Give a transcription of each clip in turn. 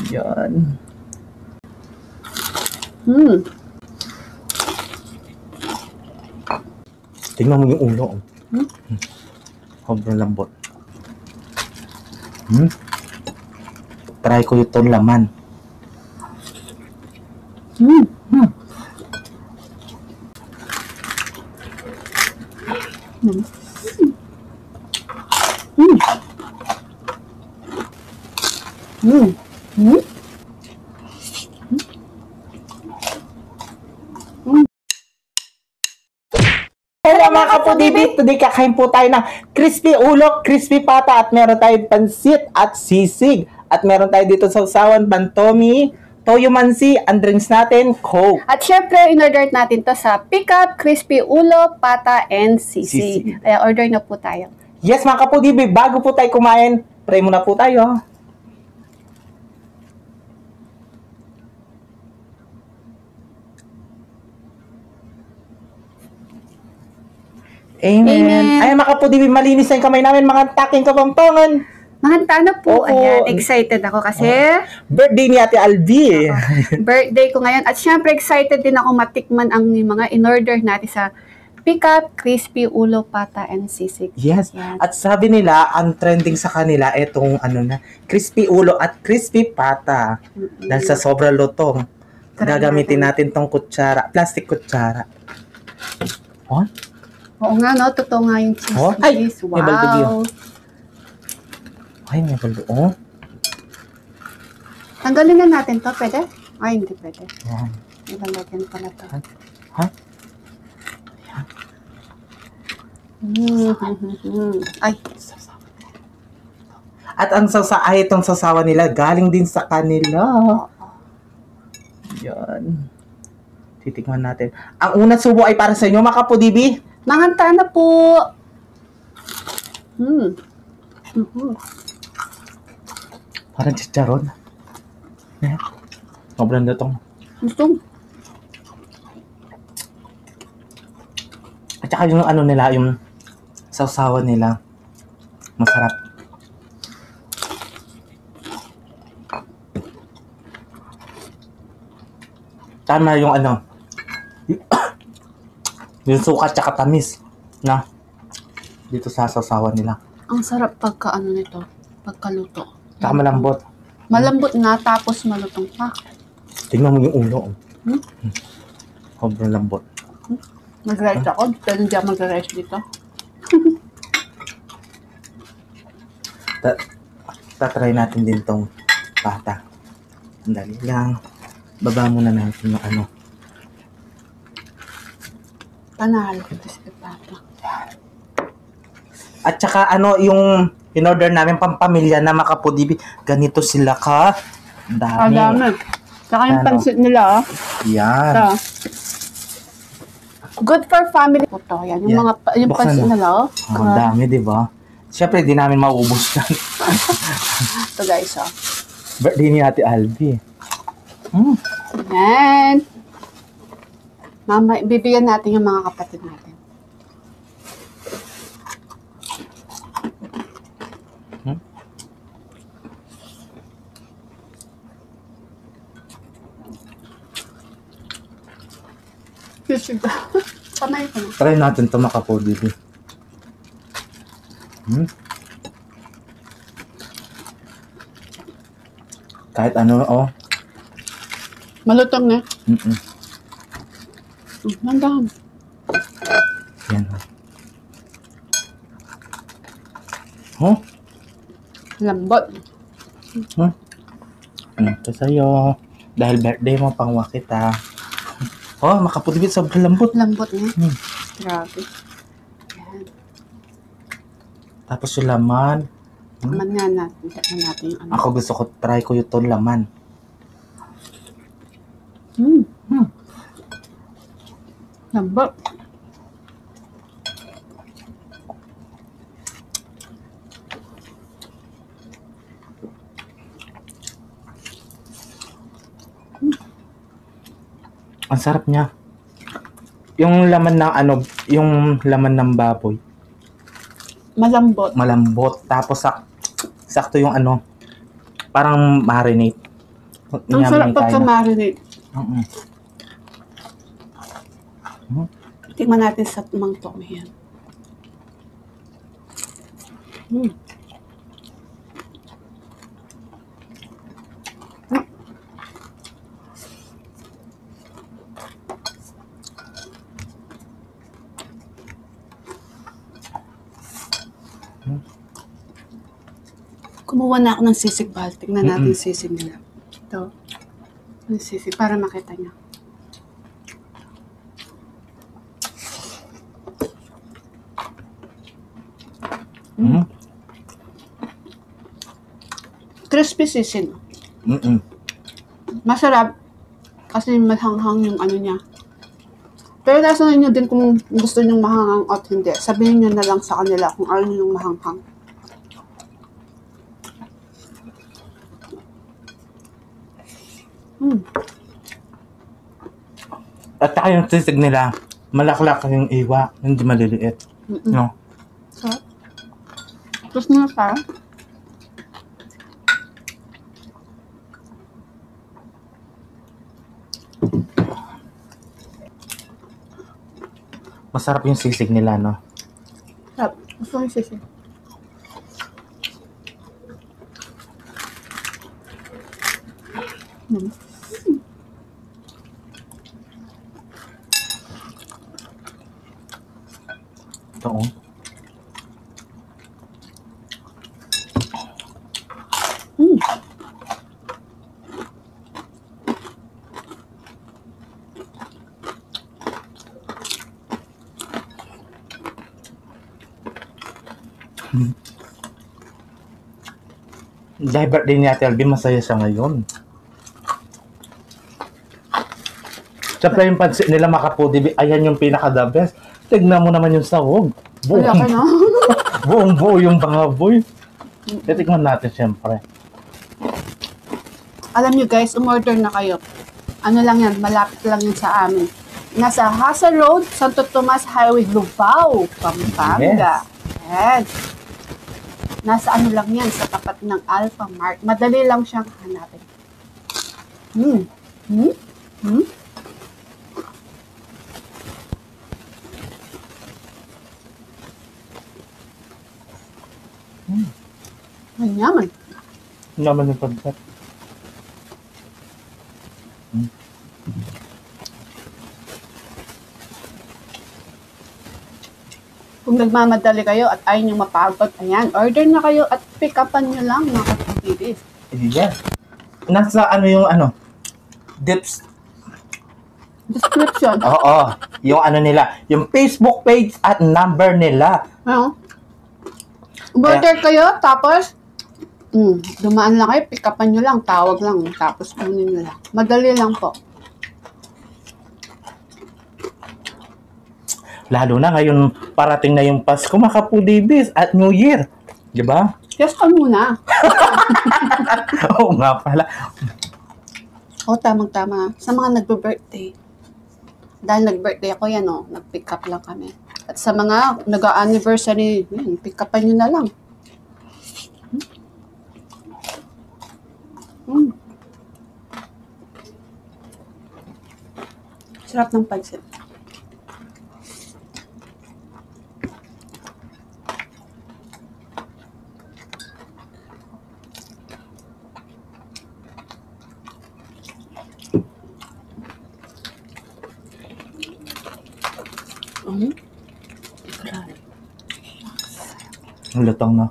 Yan. Tingnan mo yung ulo. Sobrang lambot. Try ko itong laman. Hello mga kapudibit! Today kakain po tayo ng crispy ulo, crispy pata at meron tayong pansit at sisig. At meron tayo dito sa usawan, bantomi, toyo mansi, ang drinks natin, Coke. At syempre, in-order natin to sa Pickup, crispy ulo, pata, and sisig. Kaya order na po tayo. Yes mga kapudibit, bago po tayo kumain, pray muna po tayo. Amen. Amen. Ay, mga kapudibit, malinis ang kamay namin, mga taking kapampangan. Mga tana po, Oo. ayan, excited ako kasi Birthday ni Ate Albi. birthday ko ngayon. At syempre, excited din ako matikman ang mga in-order natin sa Pickup, crispy ulo, pata, and sisig. Yes. Yan. At sabi nila, ang trending sa kanila, itong crispy ulo at crispy pata. Dahil sa sobrang lutong. Try Gagamitin natin tong kutsara, plastic kutsara. Oh? Oo nga, no? Totoo nga yung cheese. Oh? Ay! May baldo yun. Wow! Ay, may baldo. Oh? Tanggalin na natin to. Pwede? Ay, hindi pwede. Wow. Ilalagyan pala to. Ha? Ay, At ang itong sasawa nila, galing din sa kanila. Yan. Titikman natin. Ang unang subo ay para sa inyo, mga kapudibi. mga tana po. Parang chicharon. Sobrang datong. Gusto. At saka yung nila, yung sausawan nila. Masarap. Tama yung yung suka tsaka tamis na dito sa sausawan nila. Ang sarap nito, pagkaluto. Tsaka malambot. Malambot na tapos malutong pa. Tingnan mo yung ulo. Sobrang lambot. Mag-rice ako, pero hindi ako mag-rice dito. Tatry natin din tong pata. Sandali lang. Baba muna natin yung Panalo ko ito sa pata. At saka yung in-order namin pampamilya na makapudibi. Ganito sila ka. Dami. Dami. Saka yung pansit nila, Yan. Ito. Good for family po to. Yan, yung yung Buksan pansit mo. nila, Ang dami, di ba? Siyempre, di namin mauubos yan. Ito guys, Birthday ni Ate Albi. Yan. Mama, bibigyan natin yung mga kapatid natin. Kamay ko na. Try natin ito makapudibi. Kahit Malutong na. Nandahan. Yan. Oh? Lambot. Ito sa'yo. Dahil birthday mo, pangwa kita. Oh, makapudibi, sobrang lambot. Lambot na. Grabe. Yan. Tapos yung laman. Taman nga natin. Taman natin yung Ako gusto ko, try ko yung laman. Lambot. Ang sarap niya. Yung laman ng yung laman ng baboy. Malambot. Malambot. Tapos sakto yung parang marinate. Ang sarap pagka-marinate. Tingnan natin sa Mang Tommy yan. Kumuha na ako ng sisig bal. Tingnan natin yung sisig nila. Ito. Yung sisig para makita niya. Crispy sisig. Masarap. Kasi mahanghang yung ano niya. Pero nasa inyo din kung gusto nyo mahanghang at hindi. Sabihin nyo na lang sa kanila kung ano yung mahanghang. At saka yung sisig nila, malaklak yung iwa, hindi maliliit. No? So, tapos nga pa. Masarap yung sisig nila, no? Sarap. Gusto ko yung sisig. Ito, oh. Dahil birthday ni Ate Alvin, masaya siya ngayon. Siyempre yung pansit nila Makapudi, ayan yung pinaka-the best. Tignan mo naman yung sahog. Wala ka na. Buong buo yung baboy. Titignan natin siyempre. Alam nyo guys, umorder na kayo. Ano lang yan, malapit lang yun sa amin. Nasa Hassel Road, Santo Tomas Highway, Lubao, Pampanga. Yes. Nasa ano lang yan, sa tapat ng Alpha Mart. Madali lang siyang hanapin. Ang yaman. Naman yung pagkat. Kung nagmamadali kayo at ayaw nyo mapagod, ayan, order na kayo at pick upan nyo lang mga kapatidis. Yeah. Nasa ano yung ano? Dips. Description. Oo. Yung ano nila. Yung Facebook page at number nila. Ano? Order kayo, tapos dumaan lang kayo, pick upan nyo lang, tawag lang, tapos kunin nyo lang. Madali lang po. Lalo na ngayon, parating na yung Pasko, Makapudibis at New Year. Di ba? Yes ka muna. Oo nga pala. O, tamang-tama. Sa mga nagbe-birthday. Dahil nag-birthday ako yan, nag-pick up lang kami. At sa mga nag-anniversary, pick upan nyo na lang. Sarap ng pansit. Ang lutong na.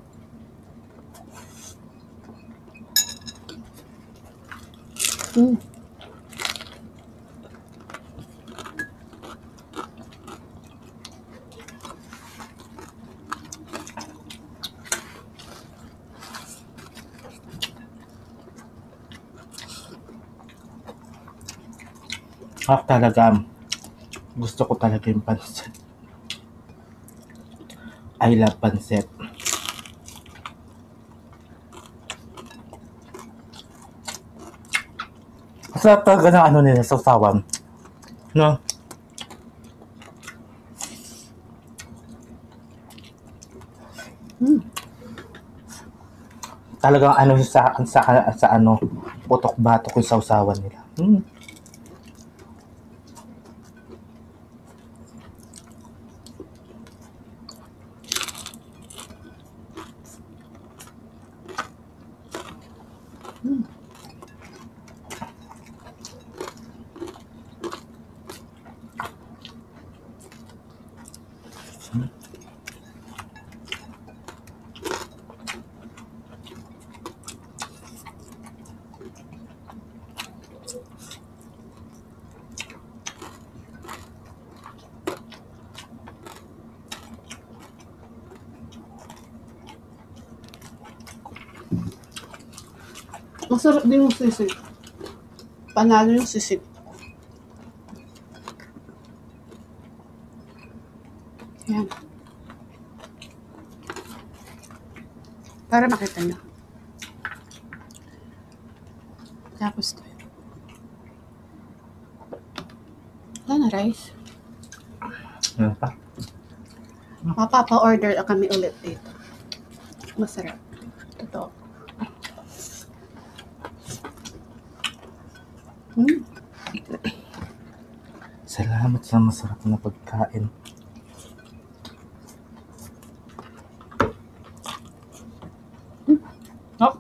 Talaga, gusto ko talaga yung pansit. I love pansit. Masarap talaga ng ano nila, sausawan. No? Talagang ano sa ano, Putok-batok yung sausawan nila. Masarap din yung sisig. Panalo yung sisig. Yan. Para makita nyo. Tapos ito. Wala na rice. Ano pa? Mapapa-order kami ulit dito. Masarap. Totoo. Salamat sa masarap na pagkain. Oh.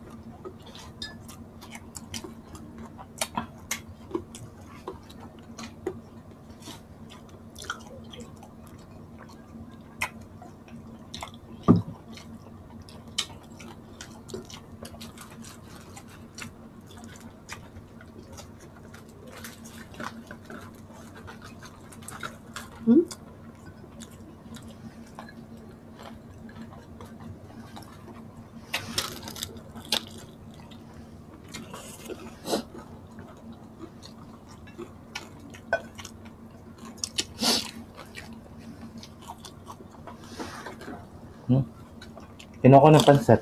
Kinuha ko ng pansit.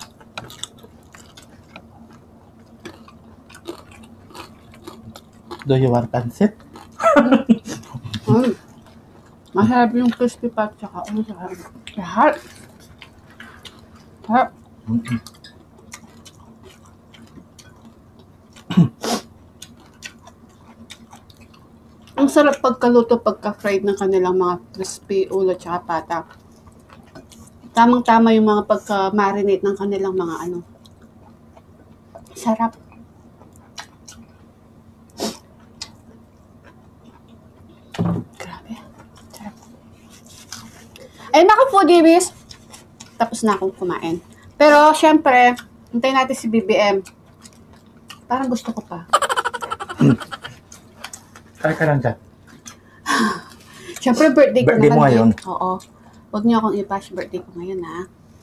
Do you want pansit? Masarap yung crispy pat tsaka masarap. Lahat. Harap. Ang sarap pagkaluto pagka-fried ng kanilang mga crispy ulo tsaka pata. Tamang-tama yung mga pagka-marinate ng kanilang mga ano. Sarap. Grabe. Sarap. Ay, mga foodies. Tapos na akong kumain. Pero, syempre, hintayin natin si BBM. Parang gusto ko pa. Kaya ka lang dyan. Syempre, birthday ko Birthday mo ngayon? Oo. Huwag niyo akong i-bash birthday ko ngayon, ha?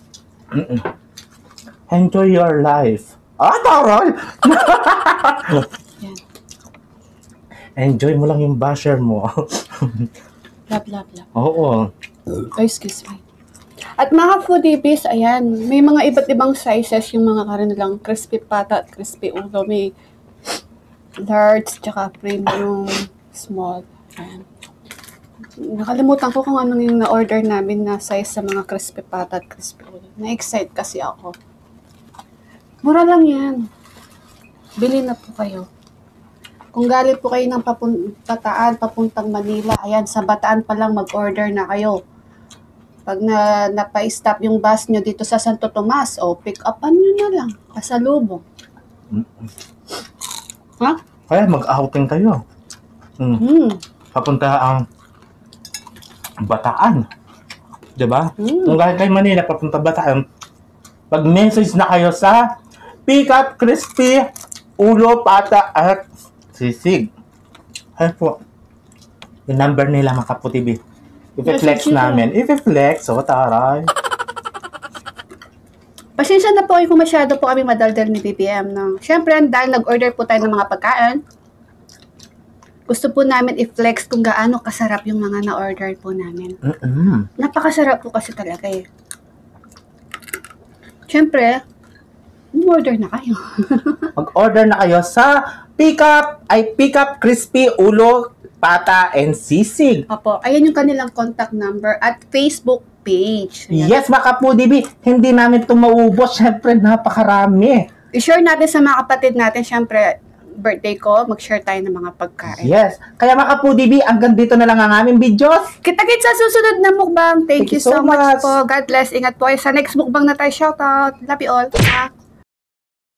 Enjoy your life. Taray! Yan. Enjoy mo lang yung basher mo. Love, love, love. Oo. Oh, excuse me. At mga foodies, ayan, may mga iba't ibang sizes yung mga kanilang crispy pata at crispy ulo. May large, tsaka premium, small. Ayan. Nakalimutan ko kung anong yung na-order namin na size sa mga crispy pata at crispy ulo. Na-excite kasi ako. Mura lang yan. Bili na po kayo. Kung galing po kayo ng Bataan, papuntang Manila, ayan, sa Bataan pa lang mag-order na kayo. Pag napa-stop yung bus nyo dito sa Santo Tomas, pick upan nyo na lang. Pasalubong. Ha? Kaya mag-outing kayo. Papunta ang Bataan. Diba? Kung galing kayo Manila, papunta Bataan, pag-message na kayo sa Pick Up Crispy Ulo, Pata at Sisig. Ay po. Yung number nila mga Kapu-TV. I-flex namin. I-flex. Taray. Pasensya na po kung masyado po kami madaldal ni BBM. No? Siyempre, dahil nag-order po tayo ng mga pagkain, gusto po namin i-flex kung gaano kasarap yung mga na-order po namin. Napakasarap po kasi talaga eh. Siyempre, mag-order na kayo. Mag-order na kayo sa Pick Up Crispy Ulo, Pata and Sisig. Opo, ayan yung kanilang contact number at Facebook page. Ayan. Yes, mga Kapu-TV, hindi namin ito maubos. Siyempre, napakarami. I-share natin sa mga kapatid natin. Siyempre, birthday ko, mag-share tayo ng mga pagkain. Yes. Kaya mga Kapudibi, hanggang dito na lang ang aming videos. Kita-kits sa susunod na mukbang. Thank you so much po. God bless. Ingat po. Sa next mukbang na tayo. Shoutout. Love you all.